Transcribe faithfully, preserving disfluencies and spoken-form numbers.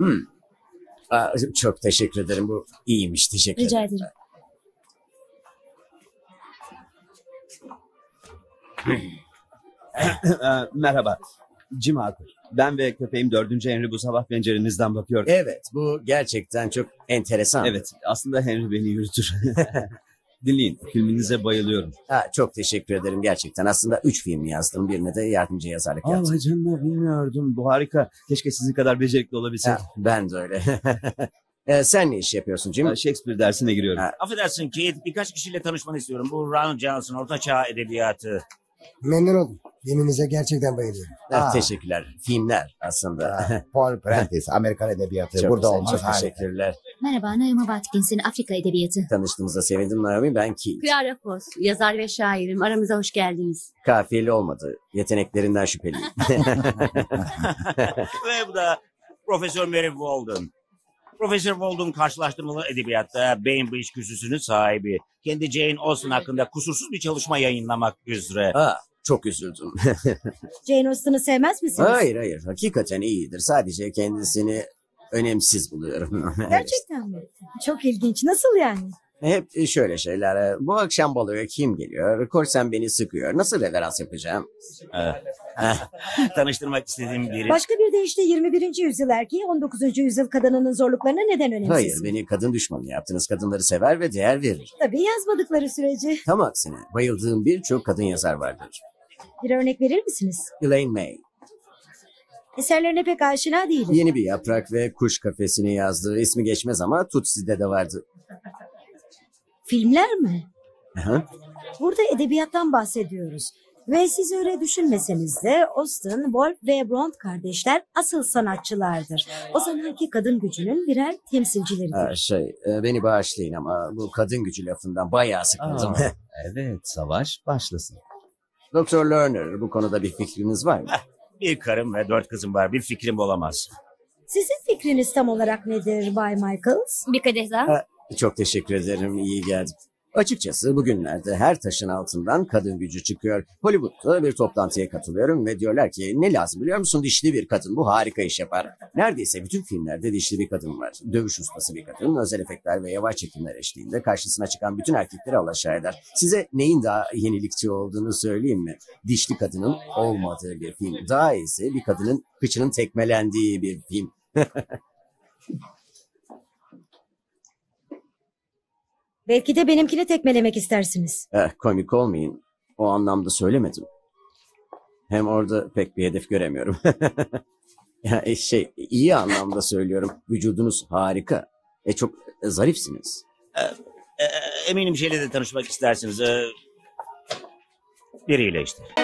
Hmm. Aa, çok teşekkür ederim. Bu iyiymiş. Teşekkür Rica ederim. Ee, Merhaba. Jim Harper. Ben ve köpeğim dördüncü Henry bu sabah pencerenizden bakıyorduk. Evet, bu gerçekten çok enteresan. Evet, aslında Henry beni yürütür. Dinleyin, filminize bayılıyorum. Ha, çok teşekkür ederim gerçekten. Aslında üç film yazdım. Birine de yardımcı yazarlık yaptım. Allah canına, bilmiyordum. Bu harika. Keşke sizin kadar becerikli olabilseydim. Ha, ben de öyle. Ee, sen ne iş yapıyorsun Jim? Ha, Shakespeare dersine giriyorum. Ha. Affedersin Keith, birkaç kişiyle tanışmanı istiyorum. Bu Ron Johnson, Orta Çağ Edebiyatı. Memnun oldum. Filminize gerçekten bayılıyorum. Ha, Aa. teşekkürler. Filmler aslında. Paul Prentice, Amerikan Edebiyatı. Çok Burada güzel, olmaz. Çok harika. teşekkürler. Merhaba, Naomi Watkins'in Afrika Edebiyatı. Tanıştığımıza sevindim Naomi. Ben Keith. Clara Foss, yazar ve şairim. Aramıza hoş geldiniz. Kafiyeli olmadı. Yeteneklerinden şüpheliyim. Ve bu da Profesör Mary Walden. Profesör Walden karşılaştırmalı edebiyatta Bainbridge kürsüsünün sahibi. Kendi Jane Austen hakkında kusursuz bir çalışma yayınlamak üzere. Ha, çok üzüldüm. Jane Austen'ı sevmez misiniz? Hayır hayır. Hakikaten iyidir. Sadece kendisini önemsiz buluyorum. Evet. Gerçekten mi? Çok ilginç. Nasıl yani? Hep şöyle şeyler. Bu akşam baloya kim geliyor? Korsen beni sıkıyor. Nasıl reverans yapacağım? Tanıştırmak istediğim biri. Başka bir deyişle yirmi birinci yüzyıl erkeği on dokuzuncu yüzyıl kadınının zorluklarına neden önemsiz? Hayır, beni kadın düşmanı yaptınız. Kadınları sever ve değer verir. Tabii yazmadıkları sürece. Tam aksine bayıldığım birçok kadın yazar vardır. Bir örnek verir misiniz? Elaine May. Eserlerine pek aşina değilim. Yeni bir yaprak ve kuş kafesini yazdığı ismi geçmez ama Tutsi'de de vardı. Filmler mi? Aha. Burada edebiyattan bahsediyoruz. Ve siz öyle düşünmeseniz de Austen, Wolfe ve Bront kardeşler asıl sanatçılardır. O zamanki kadın gücünün birer temsilcileridir. Ha, şey, e, beni bağışlayın ama bu kadın gücü lafından bayağı sıkıldım. Aa, evet, savaş başlasın. Doktor Lerner, bu konuda bir fikriniz var mı? Bir karım ve dört kızım var. Bir fikrim olamaz. Sizin fikriniz tam olarak nedir Bay Michaels? Bir kadeh daha. Ha, çok teşekkür ederim, iyi geldi. Açıkçası bugünlerde her taşın altından kadın gücü çıkıyor. Hollywood'da bir toplantıya katılıyorum ve diyorlar ki ne lazım biliyor musun? Dişli bir kadın, bu harika iş yapar. Neredeyse bütün filmlerde dişli bir kadın var. Dövüş ustası bir kadın, özel efektler ve yavaş çekimler eşliğinde karşısına çıkan bütün erkekleri alaşağı eder. Size neyin daha yenilikçi olduğunu söyleyeyim mi? Dişli kadının olmadığı bir film. Daha iyisi bir kadının kıçının tekmelendiği bir film. Belki de benimkini tekmelemek istersiniz. Eh, komik olmayın. O anlamda söylemedim. Hem orada pek bir hedef göremiyorum. ya e, şey, iyi anlamda söylüyorum. Vücudunuz harika. E çok e, zarifsiniz. E, eminim şeyle de tanışmak istersiniz. E, biriyle işte.